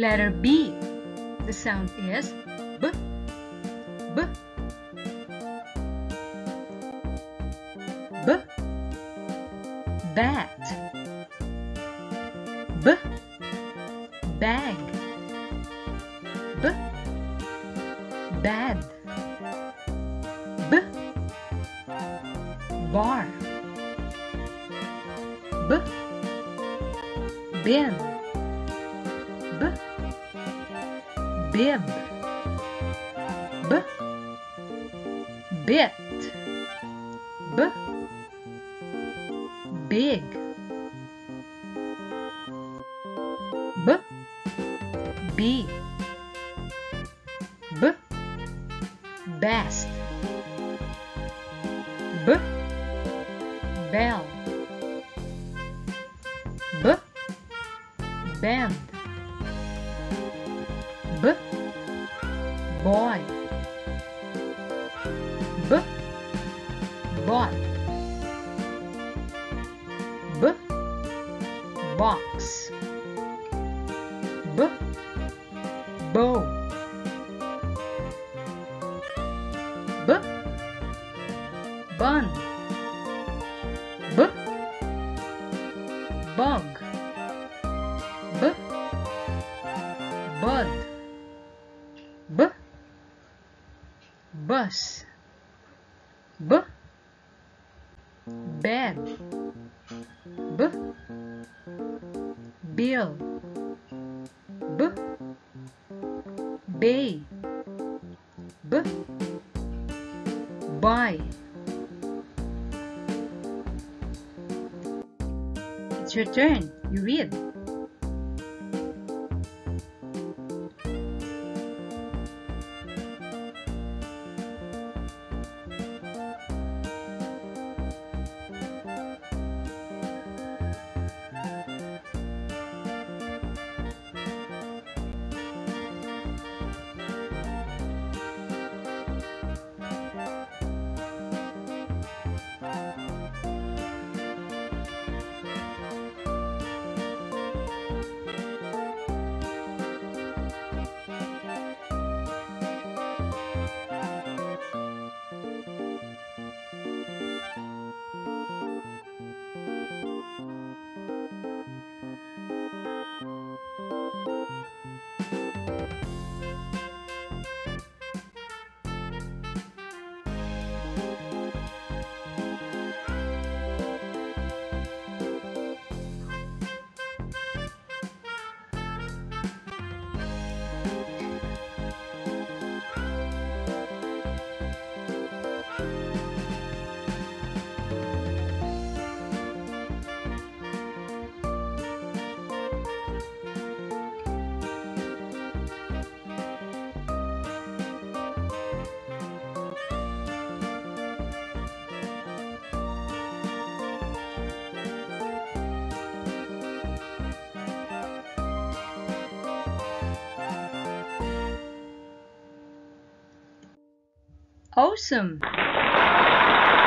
Letter B. The sound is B. B. B. Bat. B. Bag. B. Bad. B. Bar. B. Bin. B. Bib. B. Bit. B. Big. B. B. B. Best. B. Bell. B. Bend. B. Boy. B. Bought. B. Box. B. Bow. B. Bun. B. Bug. B. Bud. B. Bus. B. Bed. B. Bill. B. Bay. B. Buy. It's your turn. You read. Awesome!